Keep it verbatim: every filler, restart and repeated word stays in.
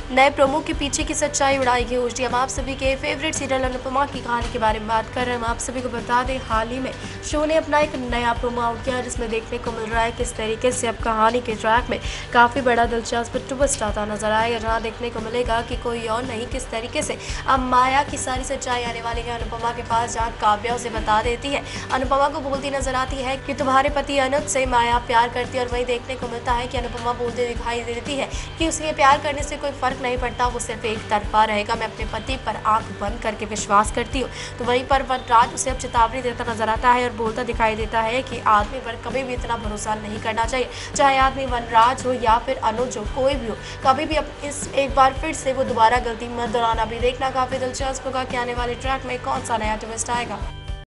नए प्रोमो के पीछे की सच्चाई उड़ाएगी ओटी। हम आप सभी के फेवरेट सीरियल अनुपमा की कहानी के बारे में बात कर रहे हैं। हम आप सभी को बता दें, हाल ही में शो ने अपना एक नया प्रोमो आउट किया, जिसमें देखने को मिल रहा है किस तरीके से अब कहानी के ट्रैक में काफ़ी बड़ा दिलचस्प ट्विस्ट आता नजर आएगा, जहाँ देखने को मिलेगा कि कोई और नहीं, किस तरीके से अब माया की सारी सच्चाई आने वाली है अनुपमा के पास, जहाँ काव्या उसे बता देती है, अनुपमा को बोलती नजर आती है कि तुम्हारे पति अनुज से माया प्यार करती है। और वही देखने को मिलता है कि अनुपमा बोलते दिखाई देती है कि उसे प्यार करने से कोई फर्क नहीं पड़ता, वो सिर्फ एक तरफा रहेगा, मैं अपने पति पर आंख बंद करके विश्वास करती हूँ। तो वहीं पर वनराज उसे अब चेतावनी देता नजर आता है और बोलता दिखाई देता है कि आदमी पर कभी भी इतना भरोसा नहीं करना चाहिए, चाहे आदमी वनराज हो या फिर अनुज हो, कोई भी हो, कभी भी अब इस एक बार फिर से वो दोबारा गलती मत दोहराना। भी देखना काफी दिलचस्प होगा कि आने वाले ट्रैक में कौन सा नया ट्विस्ट आएगा।